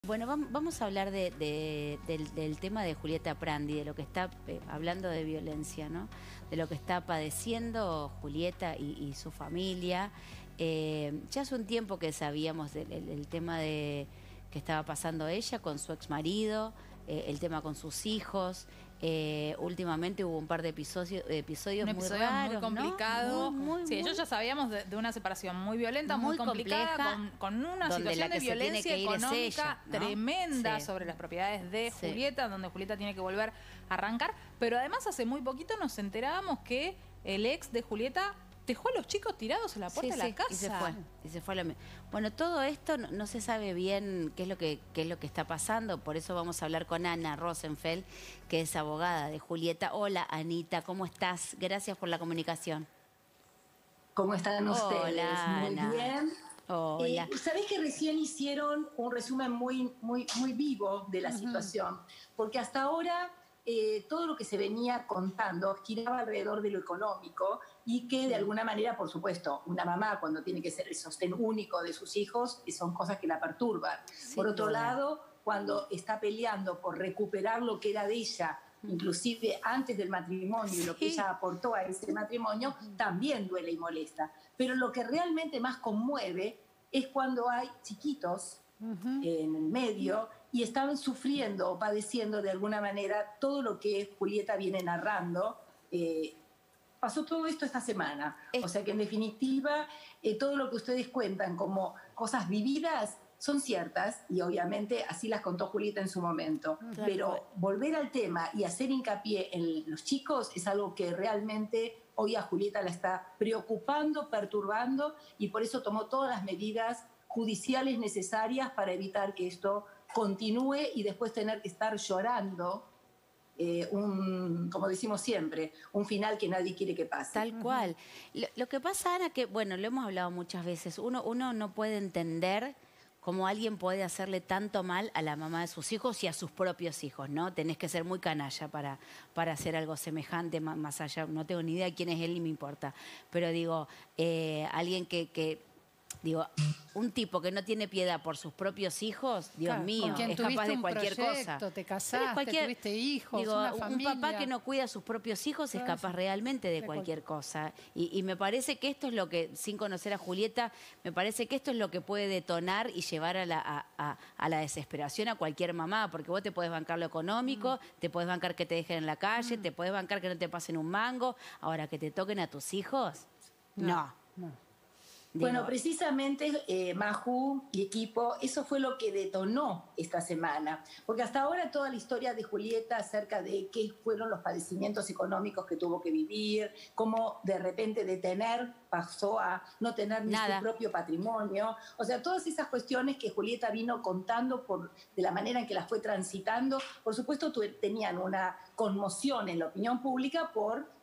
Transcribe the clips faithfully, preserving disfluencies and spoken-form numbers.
Bueno, vamos a hablar de, de, del, del tema de Julieta Prandi, de lo que está, eh, hablando de violencia, ¿no? De lo que está padeciendo Julieta y, y su familia. Eh, ya hace un tiempo que sabíamos del el, el tema de que estaba pasando ella con su exmarido, eh, el tema con sus hijos. Eh, últimamente hubo un par de episodios, episodios un muy episodio raros, muy complicado. ¿no? Muy, muy, sí, muy... ellos ya sabíamos de, de una separación muy violenta, muy, muy complicada, compleja, con, con una situación de violencia económica ella, ¿no? tremenda sí. sobre las propiedades de sí. Julieta, donde Julieta tiene que volver a arrancar. Pero además hace muy poquito nos enterábamos que el ex de Julieta dejó a los chicos tirados en la puerta sí, de la sí, casa. Y se fue. Y se fue a la... Bueno, todo esto no, no se sabe bien qué es, lo que, qué es lo que está pasando. Por eso vamos a hablar con Ana Rosenfeld, que es abogada de Julieta. Hola, Anita, ¿cómo estás? Gracias por la comunicación. ¿Cómo están ustedes? Hola, muy Ana. bien. Hola. Eh, ¿Sabés que recién hicieron un resumen muy, muy, muy vivo de la uh-huh. situación? Porque hasta ahora... Eh, todo lo que se venía contando giraba alrededor de lo económico y que de alguna manera, por supuesto, una mamá cuando tiene que ser el sostén único de sus hijos, son cosas que la perturban. Sí, por otro bueno. lado, cuando está peleando por recuperar lo que era de ella, inclusive antes del matrimonio y lo que ella aportó a ese matrimonio, también duele y molesta. Pero lo que realmente más conmueve es cuando hay chiquitos uh-huh. en el medio y estaban sufriendo o padeciendo de alguna manera todo lo que Julieta viene narrando. Eh, pasó todo esto esta semana. Es... O sea que en definitiva eh, todo lo que ustedes cuentan como cosas vividas son ciertas y obviamente así las contó Julieta en su momento. Claro. Pero volver al tema y hacer hincapié en los chicos es algo que realmente hoy a Julieta la está preocupando, perturbando y por eso tomó todas las medidas judiciales necesarias para evitar que esto continúe y después tener que estar llorando, eh, un, como decimos siempre, un final que nadie quiere que pase. Tal cual. Lo, lo que pasa, Ana, que, bueno, lo hemos hablado muchas veces, uno, uno no puede entender cómo alguien puede hacerle tanto mal a la mamá de sus hijos y a sus propios hijos, ¿no? Tenés que ser muy canalla para, para hacer algo semejante, más, más allá, no tengo ni idea quién es él ni me importa, pero digo, eh, alguien que... que Digo, un tipo que no tiene piedad por sus propios hijos, Dios claro, mío, es capaz de cualquier proyecto, cosa. Te casaste, cualquier, tuviste hijos, digo, una familia. Un papá que no cuida a sus propios hijos es capaz realmente de, de cualquier cual. cosa. Y, y me parece que esto es lo que, sin conocer a Julieta, me parece que esto es lo que puede detonar y llevar a la, a, a, a la desesperación a cualquier mamá, porque vos te podés bancar lo económico, mm. te podés bancar que te dejen en la calle, mm. te podés bancar que no te pasen un mango, ahora que te toquen a tus hijos, no. no. no. Digo, bueno, precisamente, eh, Maju y equipo, eso fue lo que detonó esta semana. Porque hasta ahora toda la historia de Julieta acerca de qué fueron los padecimientos económicos que tuvo que vivir, cómo de repente de tener pasó a no tener ni Nada. su propio patrimonio. O sea, todas esas cuestiones que Julieta vino contando por, de la manera en que las fue transitando, por supuesto tenían una conmoción en la opinión pública por...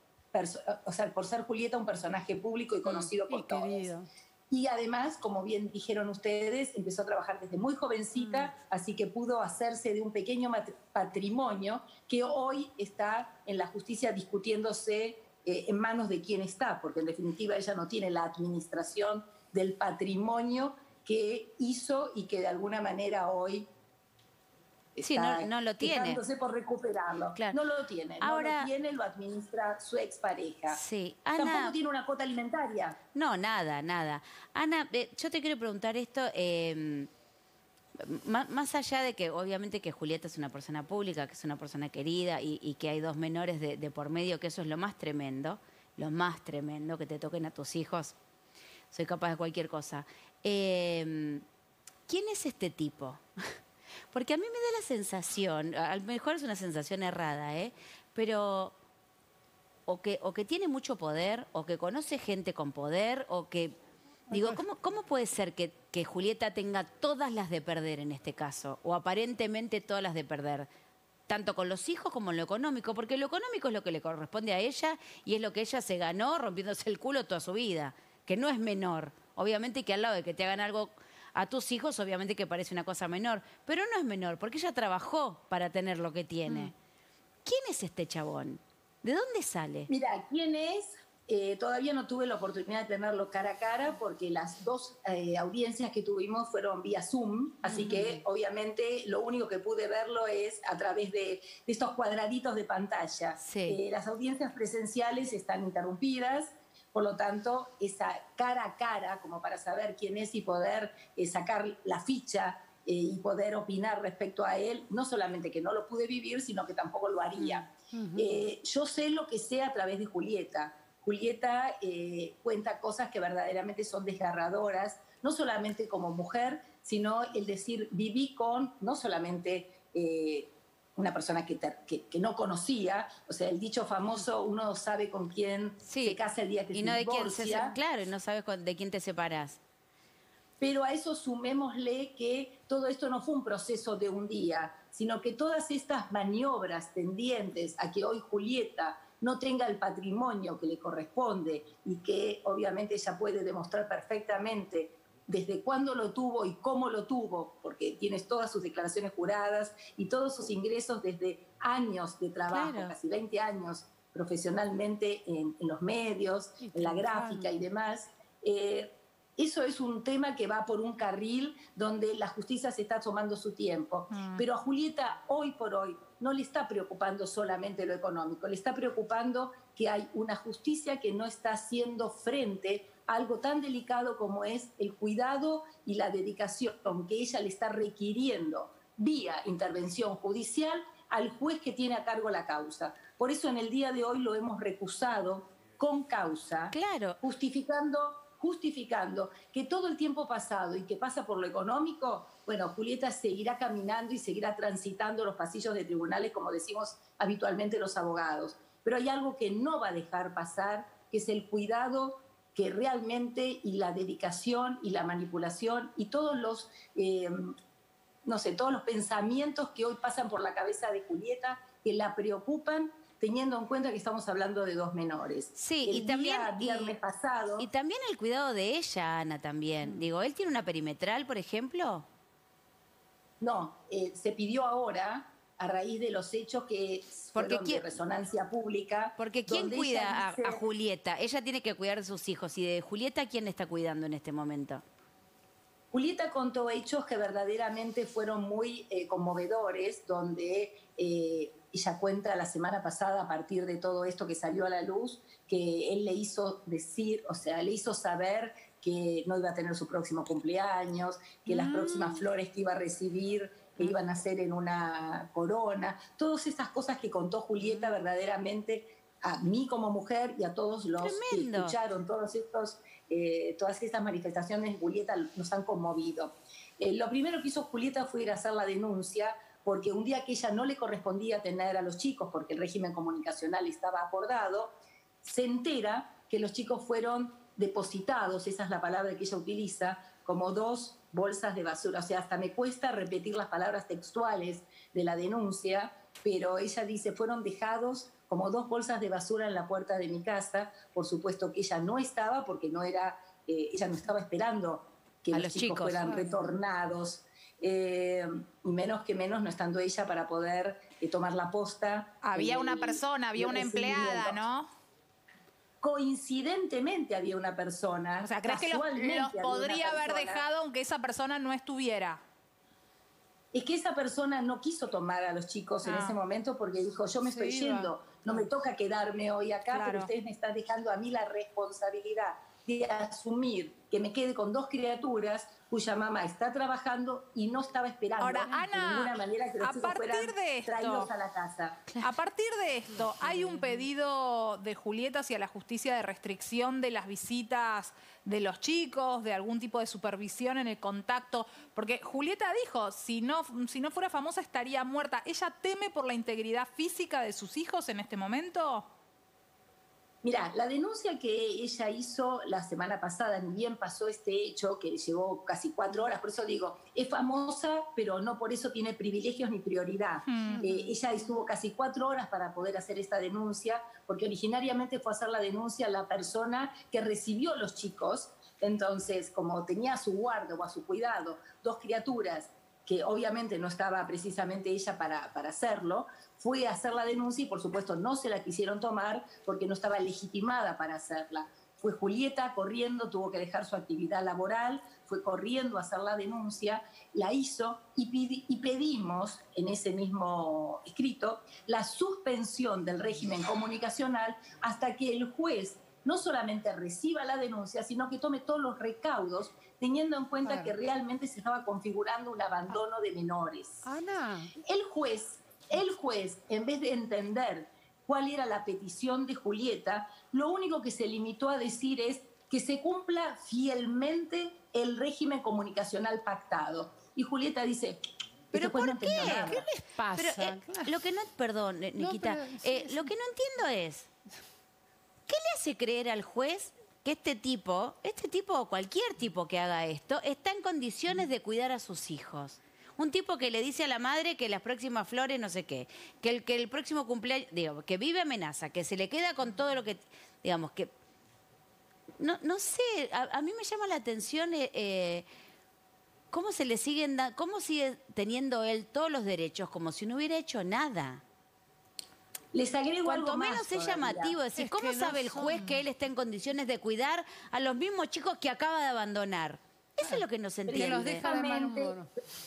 o sea, por ser Julieta un personaje público y conocido mm, por todos. Querido. Y además, como bien dijeron ustedes, empezó a trabajar desde muy jovencita, mm. así que pudo hacerse de un pequeño patrimonio que hoy está en la justicia discutiéndose eh, en manos de quién está, porque en definitiva ella no tiene la administración del patrimonio que hizo y que de alguna manera hoy... Sí, no, no lo tiene. Dejándose por recuperarlo. Claro. No lo tiene. Ahora, no lo tiene, lo administra su expareja. Sí. Ana, tampoco tiene una cuota alimentaria. No, nada, nada. Ana, eh, yo te quiero preguntar esto, eh, más, más allá de que obviamente que Julieta es una persona pública, que es una persona querida y, y que hay dos menores de, de por medio, que eso es lo más tremendo, lo más tremendo, que te toquen a tus hijos. Soy capaz de cualquier cosa. Eh, ¿Quién es este tipo? Porque a mí me da la sensación, a lo mejor es una sensación errada, ¿eh? Pero o que, o que tiene mucho poder, o que conoce gente con poder, o que... Digo, ¿cómo, cómo puede ser que, que Julieta tenga todas las de perder en este caso? O aparentemente todas las de perder, tanto con los hijos como en lo económico, porque lo económico es lo que le corresponde a ella y es lo que ella se ganó rompiéndose el culo toda su vida, que no es menor. Obviamente que al lado de que te hagan algo... a tus hijos, obviamente que parece una cosa menor, pero no es menor, porque ella trabajó para tener lo que tiene. Mm. ¿Quién es este chabón? ¿De dónde sale? Mira, ¿quién es? Eh, todavía no tuve la oportunidad de tenerlo cara a cara porque las dos eh, audiencias que tuvimos fueron vía Zoom, así uh-huh. que obviamente lo único que pude verlo es a través de, de estos cuadraditos de pantalla. Sí. Eh, las audiencias presenciales están interrumpidas, por lo tanto, esa cara a cara, como para saber quién es y poder eh, sacar la ficha eh, y poder opinar respecto a él, no solamente que no lo pude vivir, sino que tampoco lo haría. Uh-huh. eh, yo sé lo que sé a través de Julieta. Julieta eh, cuenta cosas que verdaderamente son desgarradoras, no solamente como mujer, sino el decir, viví con no solamente eh, una persona que, te, que, que no conocía, o sea, el dicho famoso, uno sabe con quién sí. se casa el día que y se no divorcia. De quién se, claro, y no sabes de quién te separas. Pero a eso sumémosle que todo esto no fue un proceso de un día, sino que todas estas maniobras tendientes a que hoy Julieta no tenga el patrimonio que le corresponde y que obviamente ella puede demostrar perfectamente desde cuándo lo tuvo y cómo lo tuvo, porque tienes todas sus declaraciones juradas y todos sus ingresos desde años de trabajo, claro. casi veinte años profesionalmente en, en los medios, en la gráfica y demás. Eh, Eso es un tema que va por un carril donde la justicia se está tomando su tiempo. Mm. Pero a Julieta, hoy por hoy, no le está preocupando solamente lo económico, le está preocupando que hay una justicia que no está haciendo frente a algo tan delicado como es el cuidado y la dedicación que ella le está requiriendo vía intervención judicial al juez que tiene a cargo la causa. Por eso en el día de hoy lo hemos recusado con causa, claro. justificando... justificando que todo el tiempo pasado y que pasa por lo económico, bueno, Julieta seguirá caminando y seguirá transitando los pasillos de tribunales, como decimos habitualmente los abogados. Pero hay algo que no va a dejar pasar, que es el cuidado que realmente y la dedicación y la manipulación y todos los, eh, no sé, todos los pensamientos que hoy pasan por la cabeza de Julieta, que la preocupan, teniendo en cuenta que estamos hablando de dos menores. Sí, el y también día, viernes y, pasado, y también el cuidado de ella, Ana, también. Mm. Digo, ¿él tiene una perimetral, por ejemplo? No, eh, se pidió ahora, a raíz de los hechos que porque fueron de resonancia pública. Porque ¿quién cuida dice, a, a Julieta? Ella tiene que cuidar de sus hijos. ¿Y de Julieta quién está cuidando en este momento? Julieta contó hechos que verdaderamente fueron muy eh, conmovedores, donde eh, ella cuenta la semana pasada, a partir de todo esto que salió a la luz, que él le hizo decir, o sea, le hizo saber que no iba a tener su próximo cumpleaños, que mm. las próximas flores que iba a recibir que mm. iban a ser en una corona. Todas estas cosas que contó Julieta mm. verdaderamente a mí como mujer y a todos los Tremendo. que escucharon todos estos, eh, todas estas manifestaciones de Julieta nos han conmovido. Eh, lo primero que hizo Julieta fue ir a hacer la denuncia, porque un día que ella no le correspondía tener a los chicos, porque el régimen comunicacional estaba acordado, se entera que los chicos fueron depositados, esa es la palabra que ella utiliza, como dos bolsas de basura. O sea, hasta me cuesta repetir las palabras textuales de la denuncia, pero ella dice, fueron dejados como dos bolsas de basura en la puerta de mi casa. Por supuesto que ella no estaba, porque no era, eh, ella no estaba esperando que los, los chicos, chicos fueran retornados. Eh, y menos que menos no estando ella para poder eh, tomar la posta. Había eh, una persona, había una empleada, ¿no? Coincidentemente había una persona. O sea, ¿crees que los, los podría haber dejado aunque esa persona no estuviera? Es que esa persona no quiso tomar a los chicos ah. en ese momento porque dijo, yo me estoy yendo, no me toca quedarme hoy acá, claro. pero ustedes me están dejando a mí la responsabilidad de asumir que me quede con dos criaturas cuya mamá está trabajando y no estaba esperando Ahora, Ana, de ninguna manera que los a chicos partir fueran de esto, traídos a la casa. A partir de esto, ¿hay un pedido de Julieta hacia la justicia de restricción de las visitas de los chicos, de algún tipo de supervisión en el contacto? Porque Julieta dijo, si no, si no fuera famosa estaría muerta. ¿Ella teme por la integridad física de sus hijos en este momento? Mirá, la denuncia que ella hizo la semana pasada, ni bien pasó este hecho, que llevó casi cuatro horas, por eso digo, es famosa, pero no por eso tiene privilegios ni prioridad. Mm. Eh, ella estuvo casi cuatro horas para poder hacer esta denuncia, porque originariamente fue a hacer la denuncia la persona que recibió los chicos. Entonces, como tenía a su guardo o a su cuidado dos criaturas que obviamente no estaba precisamente ella para, para hacerlo, fue a hacer la denuncia y por supuesto no se la quisieron tomar porque no estaba legitimada para hacerla. Fue Julieta corriendo, tuvo que dejar su actividad laboral, fue corriendo a hacer la denuncia, la hizo y, pidi, y pedimos en ese mismo escrito la suspensión del régimen comunicacional hasta que el juez no solamente reciba la denuncia, sino que tome todos los recaudos, teniendo en cuenta claro. que realmente se estaba configurando un abandono de menores. Ana. El juez, el juez, en vez de entender cuál era la petición de Julieta, lo único que se limitó a decir es que se cumpla fielmente el régimen comunicacional pactado. Y Julieta dice... ¿Pero por no qué? Nada. ¿Qué les pasa? Pero, eh, claro. Lo que no... Perdón, Nikita. No, pero, eh, sí, lo que no entiendo es... ¿Qué le hace creer al juez que este tipo, este tipo o cualquier tipo que haga esto, está en condiciones de cuidar a sus hijos? Un tipo que le dice a la madre que las próximas flores no sé qué, que el, que el próximo cumpleaños, digo, que vive amenaza, que se le queda con todo lo que, digamos, que... No, no sé, a, a mí me llama la atención eh, eh, cómo se le siguen da, cómo sigue teniendo él todos los derechos como si no hubiera hecho nada. Les agrego Cuanto algo menos más es llamativo, es decir, es ¿cómo sabe no el juez son... que él está en condiciones de cuidar a los mismos chicos que acaba de abandonar? Eso ah, es lo que no se entiende. Que los deja de mal humor.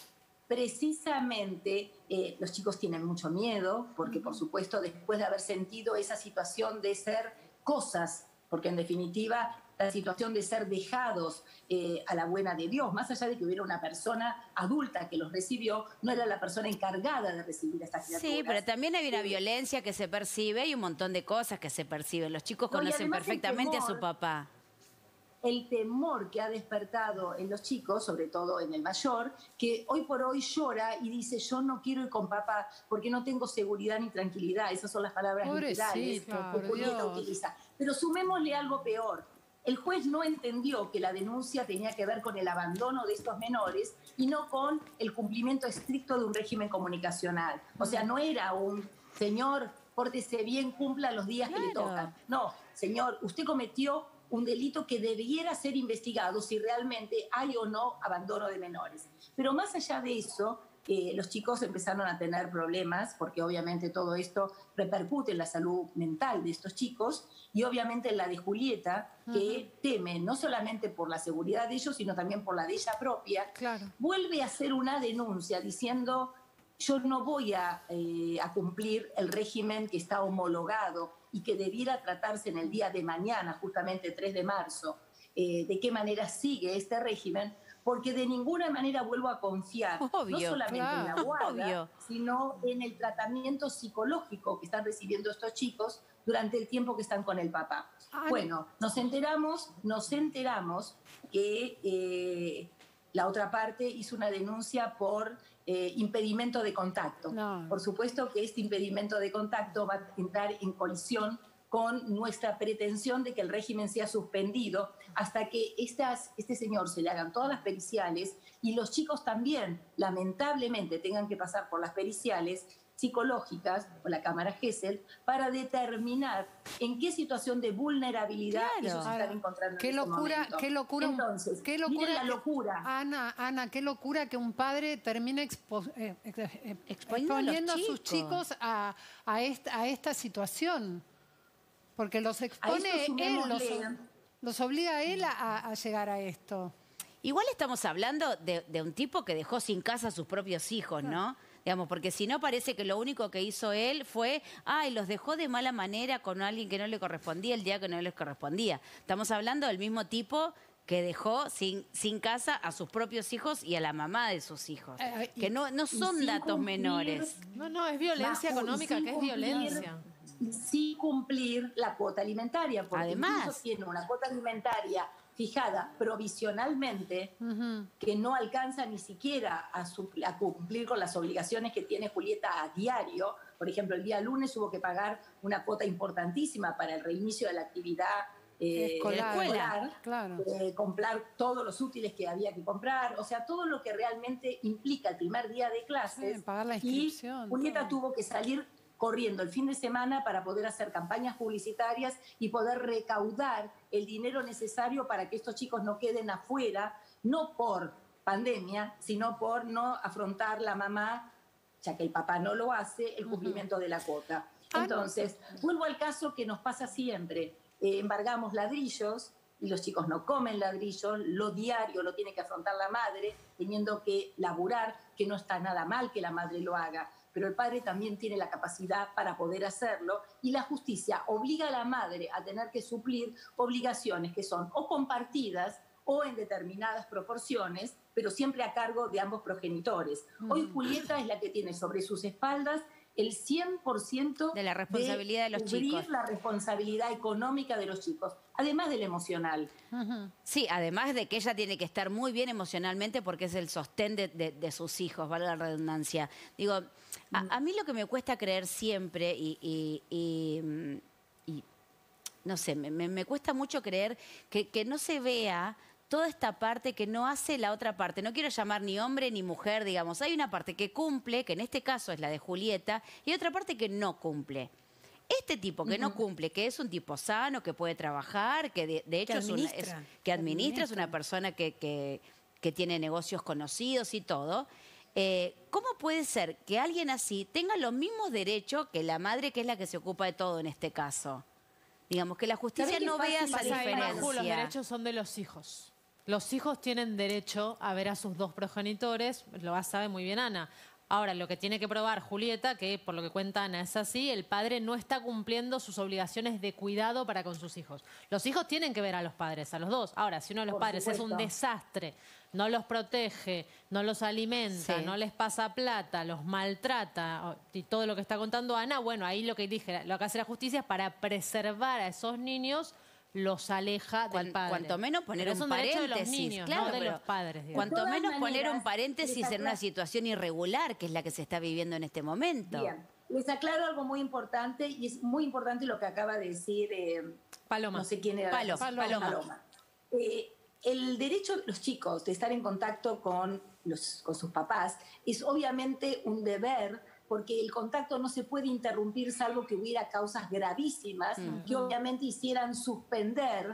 Precisamente eh, los chicos tienen mucho miedo, porque por supuesto después de haber sentido esa situación de ser cosas, porque en definitiva la situación de ser dejados eh, a la buena de Dios, más allá de que hubiera una persona adulta que los recibió, no era la persona encargada de recibir a estas criaturas. Sí, pero también hay una eh, violencia que se percibe y un montón de cosas que se perciben. Los chicos no, conocen perfectamente temor, a su papá. El temor que ha despertado en los chicos, sobre todo en el mayor, que hoy por hoy llora y dice, yo no quiero ir con papá porque no tengo seguridad ni tranquilidad. Esas son las palabras literales que Julieta utiliza. Pero sumémosle algo peor. El juez no entendió que la denuncia tenía que ver con el abandono de estos menores y no con el cumplimiento estricto de un régimen comunicacional. O sea, no era un señor, pórtese bien, cumpla los días claro. que le tocan. No, señor, usted cometió un delito que debiera ser investigado si realmente hay o no abandono de menores. Pero más allá de eso, eh, los chicos empezaron a tener problemas, porque obviamente todo esto repercute en la salud mental de estos chicos, y obviamente en la de Julieta, que uh-huh. teme no solamente por la seguridad de ellos, sino también por la de ella propia, claro. vuelve a hacer una denuncia diciendo, yo no voy a, eh, a cumplir el régimen que está homologado y que debiera tratarse en el día de mañana, justamente tres de marzo, eh, de qué manera sigue este régimen, porque de ninguna manera vuelvo a confiar, obvio, no solamente claro, en la guarda, obvio. sino en el tratamiento psicológico que están recibiendo estos chicos durante el tiempo que están con el papá. Ay. Bueno, nos enteramos, nos enteramos que eh, la otra parte hizo una denuncia por eh, impedimento de contacto. No. Por supuesto que este impedimento de contacto va a entrar en colisión con nuestra pretensión de que el régimen sea suspendido hasta que estas, este señor se le hagan todas las periciales y los chicos también, lamentablemente, tengan que pasar por las periciales psicológicas o la cámara Gesell para determinar en qué situación de vulnerabilidad claro. ellos se están encontrando qué en locura, este momento. Qué locura, Entonces, qué locura, la locura. Ana, Ana, qué locura que un padre termine expo, eh, eh, exponiendo, exponiendo a, a sus chicos a, a, esta, a esta situación. Porque los expone él, los, los obliga a él a, a llegar a esto. Igual estamos hablando de, de un tipo que dejó sin casa a sus propios hijos, ¿no? Digamos, porque si no parece que lo único que hizo él fue, ay, los dejó de mala manera con alguien que no le correspondía el día que no les correspondía. Estamos hablando del mismo tipo que dejó sin, sin casa a sus propios hijos y a la mamá de sus hijos. Eh, y, que no, no son datos cumplir, menores. No, no, es violencia bajo, económica, que es cumplir, violencia. Sin cumplir la cuota alimentaria, porque además incluso tiene una cuota alimentaria fijada provisionalmente, uh-huh. que no alcanza ni siquiera a, su, a cumplir con las obligaciones que tiene Julieta a diario. Por ejemplo, el día lunes hubo que pagar una cuota importantísima para el reinicio de la actividad eh, escolar, escolar claro. eh, comprar todos los útiles que había que comprar, o sea, todo lo que realmente implica el primer día de clases. Sí, pagar la inscripción. Y Julieta todo. tuvo que salir corriendo el fin de semana para poder hacer campañas publicitarias y poder recaudar el dinero necesario para que estos chicos no queden afuera, no por pandemia, sino por no afrontar la mamá, ya que el papá no lo hace, el cumplimiento uh-huh. de la cuota. Entonces, vuelvo al caso que nos pasa siempre. Eh, embargamos ladrillos y los chicos no comen ladrillos, lo diario lo tiene que afrontar la madre, teniendo que laburar, que no está nada mal que la madre lo haga, pero el padre también tiene la capacidad para poder hacerlo y la justicia obliga a la madre a tener que suplir obligaciones que son o compartidas o en determinadas proporciones, pero siempre a cargo de ambos progenitores. Mm. Hoy Julieta es la que tiene sobre sus espaldas el cien por ciento de la responsabilidad de, de los chicos. La responsabilidad económica de los chicos, además del emocional. Uh-huh. Sí, además de que ella tiene que estar muy bien emocionalmente porque es el sostén de, de, de sus hijos, vale la redundancia. Digo, a, a mí lo que me cuesta creer siempre y, y, y, y no sé, me, me cuesta mucho creer que, que no se vea toda esta parte que no hace la otra parte. No quiero llamar ni hombre ni mujer, digamos. Hay una parte que cumple, que en este caso es la de Julieta, y otra parte que no cumple. Este tipo que uh-huh. no cumple, que es un tipo sano, que puede trabajar, que de, de hecho que es, una, es que administra, es una persona que, que, que tiene negocios conocidos y todo. Eh, ¿Cómo puede ser que alguien así tenga los mismos derechos que la madre, que es la que se ocupa de todo en este caso? Digamos, que la justicia no vea esa diferencia. Los derechos son de los hijos. Los hijos tienen derecho a ver a sus dos progenitores, lo sabe muy bien Ana. Ahora, lo que tiene que probar Julieta, que por lo que cuenta Ana es así, el padre no está cumpliendo sus obligaciones de cuidado para con sus hijos. Los hijos tienen que ver a los padres, a los dos. Ahora, si uno de los por padres supuesto. es un desastre, no los protege, no los alimenta, sí. no les pasa plata, los maltrata y todo lo que está contando Ana, bueno, ahí lo que dije, lo que hace la justicia es para preservar a esos niños, los aleja del Cuan, padre. Cuanto menos poner pero un paréntesis, de los niños, claro, no de los padres. Digamos. Cuanto menos maneras, poner un paréntesis en una situación irregular, que es la que se está viviendo en este momento. Bien, les aclaro algo muy importante, y es muy importante lo que acaba de decir eh, Paloma. No sé quién era. Palo, Paloma. Paloma. Paloma. Eh, el derecho de los chicos de estar en contacto con, los, con sus papás es obviamente un deber, porque el contacto no se puede interrumpir salvo que hubiera causas gravísimas uh-huh. que obviamente hicieran suspender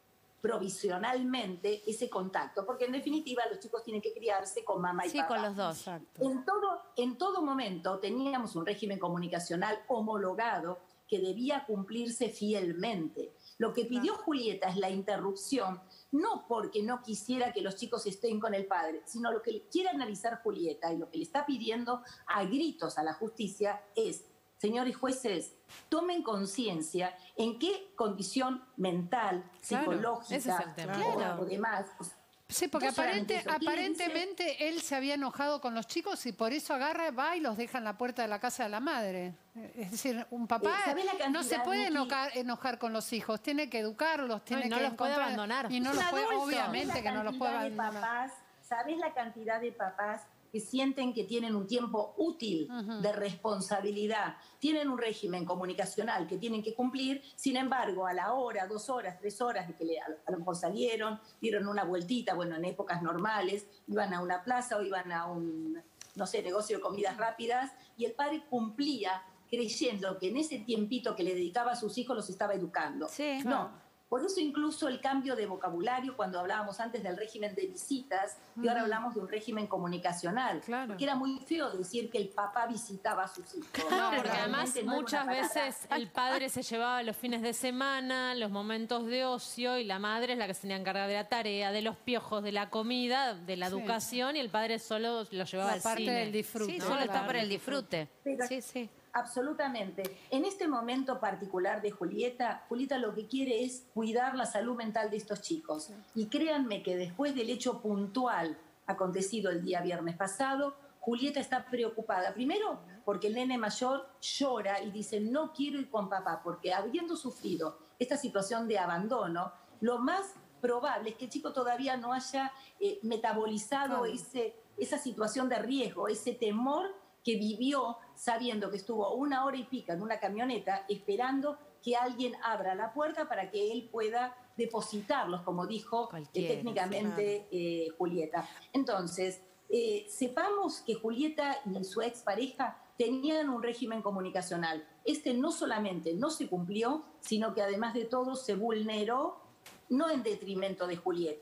provisionalmente ese contacto, porque en definitiva los chicos tienen que criarse con mamá y sí, papá. Sí, con los dos. Exacto. En todo, en todo momento teníamos un régimen comunicacional homologado que debía cumplirse fielmente. Lo que pidió claro. Julieta es la interrupción, no porque no quisiera que los chicos estén con el padre, sino lo que quiere analizar Julieta y lo que le está pidiendo a gritos a la justicia es, señores jueces, tomen conciencia en qué condición mental, claro, psicológica ese es el tema. Claro. o demás. Sí, porque no aparente, eso, aparentemente dice? él se había enojado con los chicos y por eso agarra, va y los deja en la puerta de la casa de la madre. Es decir, un papá eh, no se puede enojar, enojar con los hijos, tiene que educarlos, tiene no, y no que los puede abandonar. Y no los puede, obviamente que no los puede abandonar. Papás, ¿sabes la cantidad de papás que sienten que tienen un tiempo útil uh-huh. de responsabilidad? Tienen un régimen comunicacional que tienen que cumplir, sin embargo, a la hora, dos horas, tres horas de que le, a lo mejor salieron, dieron una vueltita, bueno, en épocas normales, iban a una plaza o iban a un, no sé, negocio de comidas rápidas, y el padre cumplía creyendo que en ese tiempito que le dedicaba a sus hijos los estaba educando. Sí. No. Por eso incluso el cambio de vocabulario, cuando hablábamos antes del régimen de visitas, y ahora hablamos de un régimen comunicacional. Claro. Porque era muy feo decir que el papá visitaba a sus hijos. No, porque además no muchas veces el padre se llevaba los fines de semana, los momentos de ocio, y la madre es la que se tenía que encargar de la tarea, de los piojos, de la comida, de la sí. educación, y el padre solo lo llevaba la al parte cine. del disfrute. Sí, ¿no? solo Claro. está para el disfrute. Pero, sí, sí. Absolutamente. En este momento particular de Julieta, Julieta lo que quiere es cuidar la salud mental de estos chicos. Sí. Y créanme que después del hecho puntual acontecido el día viernes pasado, Julieta está preocupada. Primero, porque el nene mayor llora y dice, no quiero ir con papá, porque habiendo sufrido esta situación de abandono, lo más probable es que el chico todavía no haya eh, metabolizado sí. ese, esa situación de riesgo, ese temor que vivió sabiendo que estuvo una hora y pica en una camioneta esperando que alguien abra la puerta para que él pueda depositarlos, como dijo eh, técnicamente eh, Julieta. Entonces, eh, sepamos que Julieta y su expareja tenían un régimen comunicacional. Este no solamente no se cumplió, sino que además de todo se vulneró, no en detrimento de Julieta,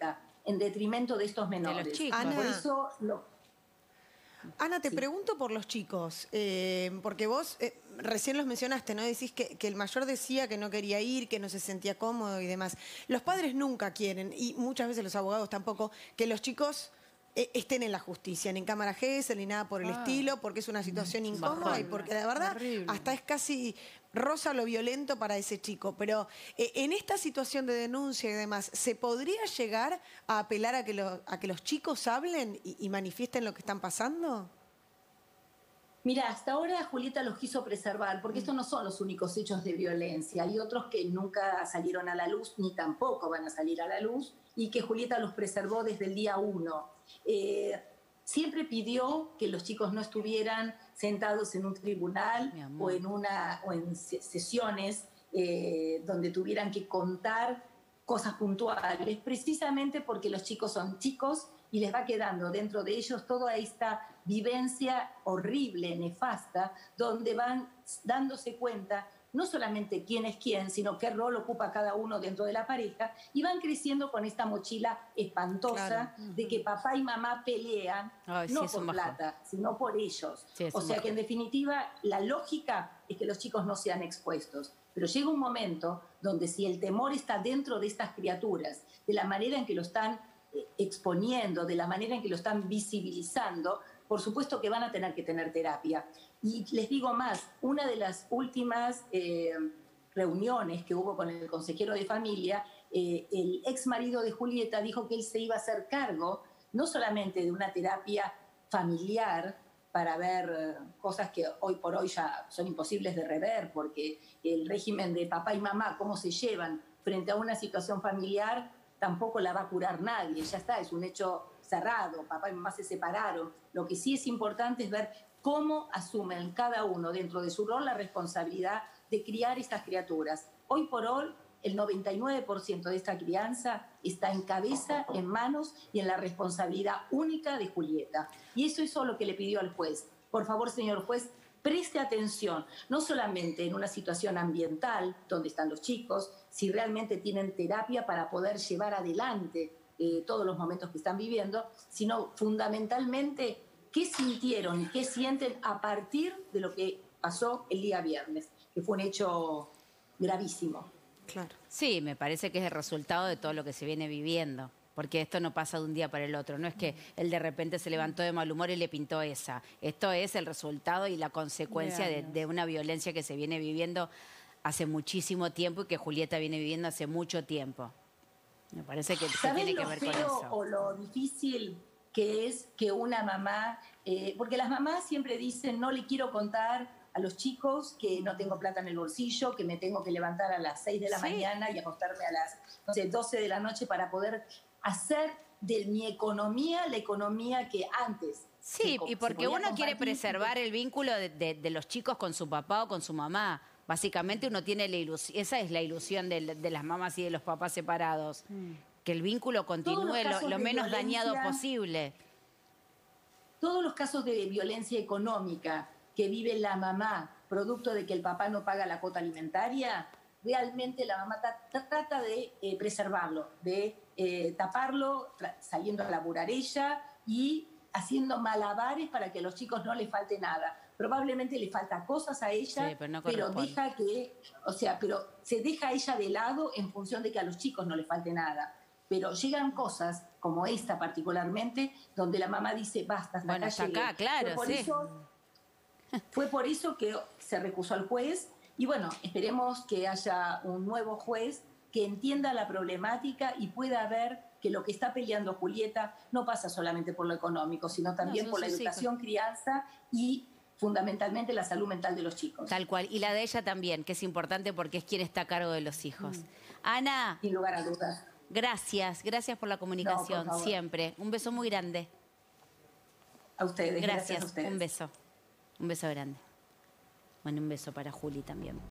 en detrimento de estos menores. De los chicos. Ana, por eso lo... Ana, te Sí. pregunto por los chicos, eh, porque vos eh, recién los mencionaste, ¿no? Decís que, que el mayor decía que no quería ir, que no se sentía cómodo y demás. Los padres nunca quieren, y muchas veces los abogados tampoco, que los chicos eh, estén en la justicia, ni en cámara G S, ni nada por el Ah. estilo, porque es una situación incómoda Bajón. y porque la verdad Horrible. hasta es casi rosa lo violento para ese chico. Pero eh, en esta situación de denuncia y demás, ¿se podría llegar a apelar a que, lo- a que los chicos hablen y, y manifiesten lo que están pasando? Mira, hasta ahora Julieta los quiso preservar, porque estos no son los únicos hechos de violencia. Hay otros que nunca salieron a la luz, ni tampoco van a salir a la luz, y que Julieta los preservó desde el día uno. Eh, siempre pidió que los chicos no estuvieran sentados en un tribunal Mi amor. o en, una, o en se- sesiones eh, donde tuvieran que contar cosas puntuales, precisamente porque los chicos son chicos y les va quedando dentro de ellos toda esta vivencia horrible, nefasta, donde van dándose cuenta no solamente quién es quién, sino qué rol ocupa cada uno dentro de la pareja, y van creciendo con esta mochila espantosa Claro. de que papá y mamá pelean, Ay, sí, no es un por bajón. plata, sino por ellos. Sí, es o un sea bajón. que en definitiva la lógica es que los chicos no sean expuestos. Pero llega un momento donde si el temor está dentro de estas criaturas, de la manera en que lo están eh, exponiendo, de la manera en que lo están visibilizando, por supuesto que van a tener que tener terapia. Y les digo más, una de las últimas eh, reuniones que hubo con el consejero de familia, eh, el ex marido de Julieta dijo que él se iba a hacer cargo no solamente de una terapia familiar para ver eh, cosas que hoy por hoy ya son imposibles de rever, porque el régimen de papá y mamá, cómo se llevan frente a una situación familiar, tampoco la va a curar nadie, ya está, es un hecho cerrado, papá y mamá se separaron. Lo que sí es importante es ver cómo asumen cada uno dentro de su rol la responsabilidad de criar estas criaturas. Hoy por hoy, el noventa y nueve por ciento de esta crianza está en cabeza, en manos y en la responsabilidad única de Julieta. Y eso es lo que le pidió al juez. Por favor, señor juez, preste atención, no solamente en una situación ambiental, donde están los chicos, si realmente tienen terapia para poder llevar adelante eh, todos los momentos que están viviendo, sino fundamentalmente qué sintieron y qué sienten a partir de lo que pasó el día viernes, que fue un hecho gravísimo. Claro. Sí, me parece que es el resultado de todo lo que se viene viviendo. Porque esto no pasa de un día para el otro. No es que él de repente se levantó de mal humor y le pintó esa. Esto es el resultado y la consecuencia de, de una violencia que se viene viviendo hace muchísimo tiempo y que Julieta viene viviendo hace mucho tiempo. Me parece que, que ¿Sabes tiene que lo ver con feo eso. o lo difícil que es que una mamá, eh, porque las mamás siempre dicen, no le quiero contar a los chicos que no tengo plata en el bolsillo, que me tengo que levantar a las seis de la Sí. mañana y acostarme a las no sé, doce de la noche para poder hacer de mi economía la economía que antes. Sí, se, y porque se podía uno quiere compartir. preservar el vínculo de, de- de los chicos con su papá o con su mamá. Básicamente uno tiene la ilusión, esa es la ilusión de, de las mamás y de los papás separados, que el vínculo continúe lo, casos lo de menos dañado violencia- posible. Todos los casos de violencia económica que vive la mamá, producto de que el papá no paga la cuota alimentaria, realmente la mamá ta- trata de eh, preservarlo, de eh, taparlo, tra- saliendo a laburar ella y haciendo malabares para que a los chicos no les falte nada. Probablemente le falta cosas a ella, Sí, pero no pero corresponde. deja que, o sea, pero se deja a ella de lado en función de que a los chicos no les falte nada. Pero llegan cosas, como esta particularmente, donde la mamá dice, basta, hasta Bueno, acá hasta llegué. acá, claro, Fue por sí. eso fue por eso que se recusó al juez y bueno, esperemos que haya un nuevo juez que entienda la problemática y pueda ver que lo que está peleando Julieta no pasa solamente por lo económico, sino también son por la sus educación, crianza y fundamentalmente la salud mental de los chicos. Tal cual. Y la de ella también, que es importante porque es quien está a cargo de los hijos. Ana, Sin lugar a dudas. gracias. Gracias por la comunicación, favor. siempre. Un beso muy grande. A ustedes, gracias, Gracias. a ustedes. Un beso. Un beso grande. Bueno, un beso para Juli también.